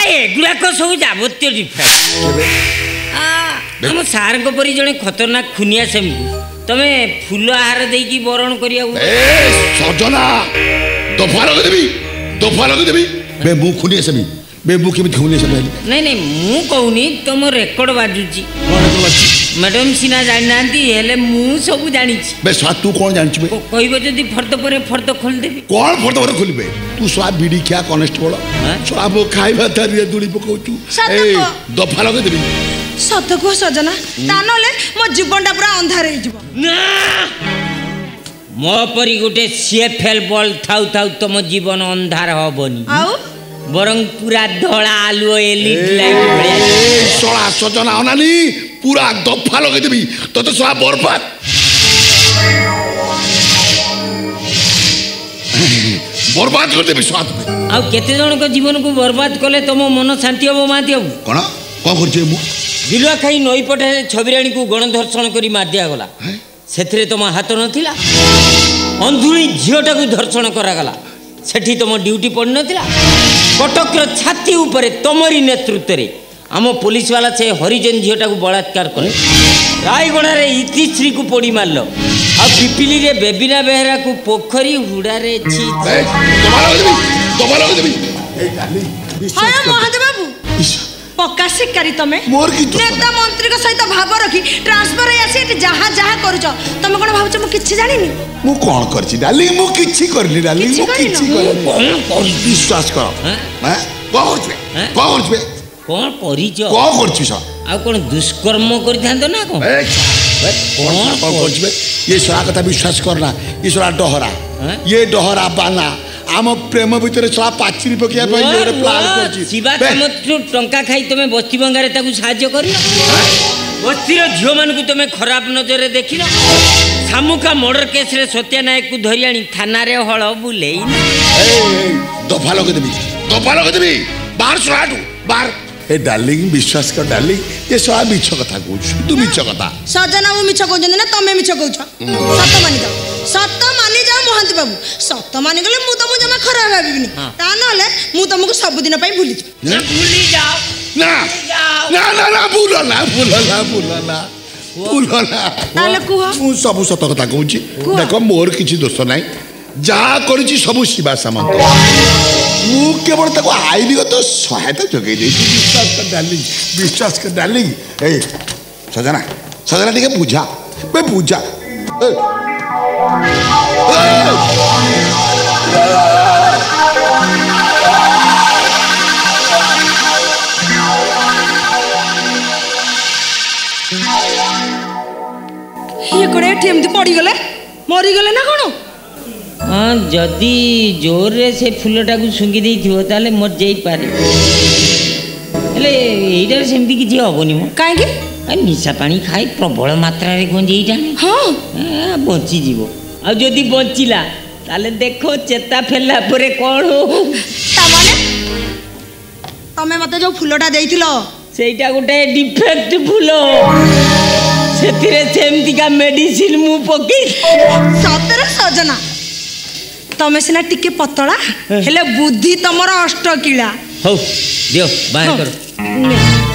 एगुड़ाक सब जावतीय डिफेक्ट आम सार परी जड़े खतरनाक खुनिया सेमती तमे फूल आहार देकी बरण करिया सजना दफा लगेदेवी बे मु खुनिया सेमी बे मु केमी खुनिया सेमी नहीं नहीं मु कहूनी तुम रेकर्ड बाजुची मैडम सीना जानी हेले मु सब जानी बे स्वा तू कौन जानी बे कहबो जदी फर्द परे फर्द खोल देबी कौन फर्द परे खोलबे तू स्वा बीड़ी क्या कांस्टेबल स्वा बो खाइबा तारिया दुली पकोचू ए दफा लगेदेवी सत को सजना ता नले मो जीवनटा पूरा अंधार हे जिवो ना मो परी गोटे सीएफएल बॉल थाउ थाउ तुम जीवन अंधार हबनी आउ बरं पूरा धड़ा आलू एलईडी लाइट भलिया सोळा सजना अनानी पूरा दफा लगेदेवी तो सोळा बर्बाद बर्बाद कर देबी स्वाद आ केते जन को जीवन को बर्बाद कले तुम मन शांति हबो माती हबो कोन करछे मु बिलुआ खाई नई पटे छबिराणी को गणधर्षण करी मार दिया गला सेथिरे तुम हाथ नथिला अंधुली झियोटा को धर्षण करा गला सेठी तुम ड्यूटी पड़ नथिला कटकर छाती ऊपर तमरी नेतृत्व रे आम पुलिस वाला से हरिजन झीटा को बलात्कार करे रायगढ़ रे इतिश्री को पोड़ी मारल आ पिपिली रे बेबिना बेहरा को पोखरी हुड़ा रे छी हाय महादेव बाबू पक्का शिकारी तमे मोर की नेता मंत्री को सहित भाव रखी ट्रांसफर है आसी जहां जहां करूछ तमे कोन भावछ मु किछि जानिनी मु कोन करछि डाली मु किछि करली डाली मु किछि करली कोन विश्वास कर हैं कोन करछबे कोन परिच कोन करछि सा आ कोन दुष्कर्म करि थांतो ना कोन कोन करछबे ये सरा कथा विश्वास करना ये सरा डहरा ये डहरा बाना आम प्रेम भितर छला पाचिरी पकिया पे ये प्लान करछि शिवा तमतु टंका खाई तमे बस्ती बंगारे ताकू सहाय्य करियो बस्तीर झियो मान को तमे खराब नजर रे देखिलो सामुका मर्डर केस रे सत्यानायक को धरि आनी थाना रे हळ बुलेई दफा लगे देबी बाहर सुराटू बाहर ए डार्लिंग विश्वास कर डार्लिंग ये सब मिछ कथा कहू तू मिछ कथा सजना मु मिछ कहू ना तमे मिछ कहू सत मानि जाओ मोहंती बाबू सत मानि गले मु तुम जमा खराब भाबिनी ता नले मु तुमको सब दिन पई भूली जाओ ना ना ना ना भूलना ताले कुह मु सब सत कथा कहूची देखो मोर किछि दोष नाही जा करिछि सब शिवा सामंत मु केवल ताको आईगत सहायता जगै दे विश्वास कर डार्लिंग ए सजना टिके बुझा बे बुझा ये कोड़े एमती पड़ी गले मरी गले ना कोन हाँ जदि जोर रे से फूलटा को सुंगी देइथिबो ताले मर जाई पारे हेले एइडा सेमती किछि हबोनी मो काहे कि निशा पानी खाई प्रबल मात्रा रे गंजेइटा हाँ बंची जीवो आ जदि बंचिला ताले देखो चेता फेला परे कोन हो ता माने तमे मते जो फूलटा देइथिलो सेइटा गोटे डिफेक्ट फूल सेथिरे सेमती का मेडिसिन मु पके सतरे सजना तमे सिना टिके पतला हेले बुद्धि तमर अष्ट किला हो दियो बाहर करो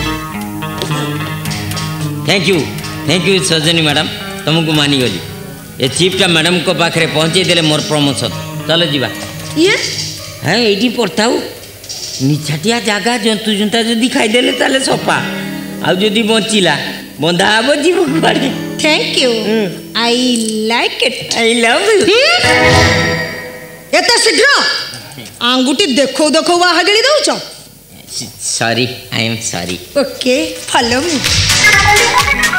थैंक यू सजनी मैडम तुमको मानी गली ये चिप्टा मैडम को पाखरे पहुंचे देले मोर प्रमोशन चलो जीवा ये है एठी पड़ताऊ निछाटिया जागा जंतु जंता जदी खाई देले ताले सपा आ जदी बंचिला बंधा आबो जीव बाड़ी thank you I like it I love you एते शीघ्र आंगुठी देखो हागेली दउछ sorry I am sorry okay follow me